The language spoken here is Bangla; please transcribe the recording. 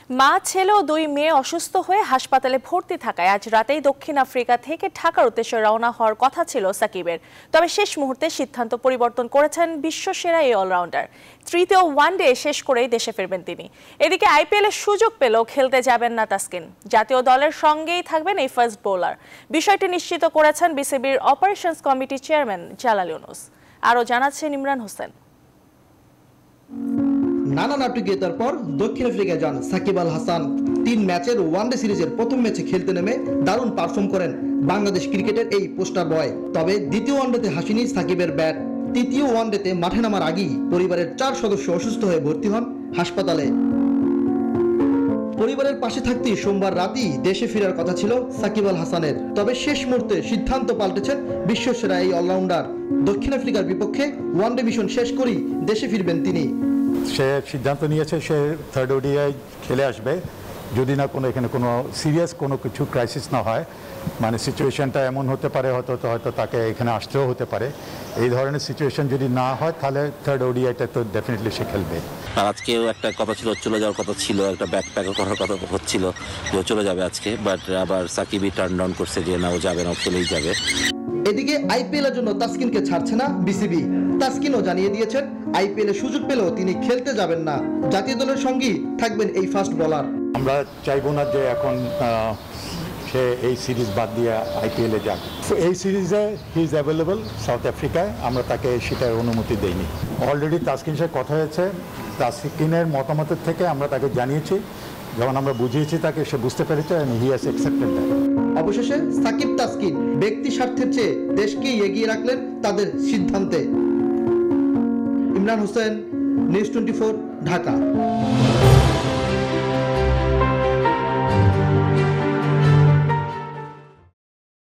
মা ছেলে ও দুই মেয়ে অসুস্থ হয়ে হাসপাতালে ভর্তি থাকায় আজ রাতেই দক্ষিণ আফ্রিকা থেকে ঢাকার উদ্দেশ্যে রওনা হওয়ার কথা ছিল সাকিবের। তবে শেষ মুহূর্তে সিদ্ধান্ত পরিবর্তন করেছেন বিশ্বসেরা এই অলরাউন্ডার। তৃতীয় ওয়ানডে শেষ করেই দেশে ফিরবেন তিনি। এদিকে আইপিএলের সুযোগ পেলেও খেলতে যাবেন না তাসকিন। জাতীয় দলের সঙ্গেই থাকবেন এই ফাস্ট বোলার। বিষয়টি নিশ্চিত করেছেন বিসিবির অপারেশনস কমিটির চেয়ারম্যান জালাল ইউনুস। আরও জানাচ্ছেন ইমরান হোসেন। নানা নাটকীয়তার পর দক্ষিণ আফ্রিকায় যান সাকিব আল হাসান। 3 ম্যাচের ওয়ানডে সিরিজের প্রথম ম্যাচে খেলতে নেমে দারুণ পারফর্ম করেন বাংলাদেশ ক্রিকেটের এই পোস্টার বয়। তবে দ্বিতীয় ওয়ানডেতে হাসিনি সাকিবের ব্যাট। তৃতীয় ওয়ানডেতে মাঠে নামার আগেই পরিবারের 4 সদস্য অসুস্থ হয়ে ভর্তি হন হাসপাতালে। পরিবারের পাশে থাকতেই সোমবার রাতেই দেশে ফেরার কথা ছিল সাকিব আল হাসানের। তবে শেষ মুহূর্তে সিদ্ধান্ত পাল্টেছেন বিশ্বসেরা এই অলরাউন্ডার। দক্ষিণ আফ্রিকার বিপক্ষে ওয়ানডে মিশন শেষ করেই দেশে ফিরবেন তিনি। সে সিদ্ধান্ত নিয়েছে সে থার্ড ওডিআই খেলে আসবে, যদি না এখানে কোনো সিরিয়াস কোনো কিছু ক্রাইসিস না হয়। মানে সিচুয়েশনটা এমন হতে পারে, হয়তো তাকে এখানে আসতেও হতে পারে। এই ধরনের সিচুয়েশন যদি না হয় তাহলে থার্ড ওডিআইটা তো ডেফিনেটলি সে খেলবে। আর আজকেও একটা কথা ছিল, চলে যাওয়ার কথা ছিল, একটা ব্যাকপ্যাকও করার কথা হচ্ছিল যে চলে যাবে আজকে, বাট আবার সাকিবই টার্ন ডাউন করছে যে না, ও যাবে না, ও চলেই যাবে। এদিকে আইপিএল এর জন্য তাসকিনকে ছাড়ছে না বিসিবি। তাসকিনও জানিয়ে দিয়েছেন আইপিএল এ সুযোগ পেলেও তিনি খেলতে যাবেন না। জাতীয় দলের সঙ্গেই থাকবেন এই ফাস্ট বোলার। আমরা চাইবো না যে এখন সে এই সিরিজ বাদ দিয়ে আইপিএল এ যাক। এই সিরিজে হি ইজ অ্যাভেলেবল সাউথ আফ্রিকায়, আমরা তাকে সেটার অনুমতি দেইনি। অলরেডি তাসকিনের সাথে কথা হয়েছে, তাসকিনের মতামতের থেকে আমরা তাকে জানিয়েছি, যখন আমরা বুঝিয়েছি তাকে, সে বুঝতে পেরেছে and he has accepted that. অবশেষে সাকিব তাসকিন ব্যক্তি স্বার্থের চেয়ে দেশকেই এগিয়ে রাখলেন তাদের সিদ্ধান্তে। ইমরান হোসেন, নিউজ 24, ঢাকা।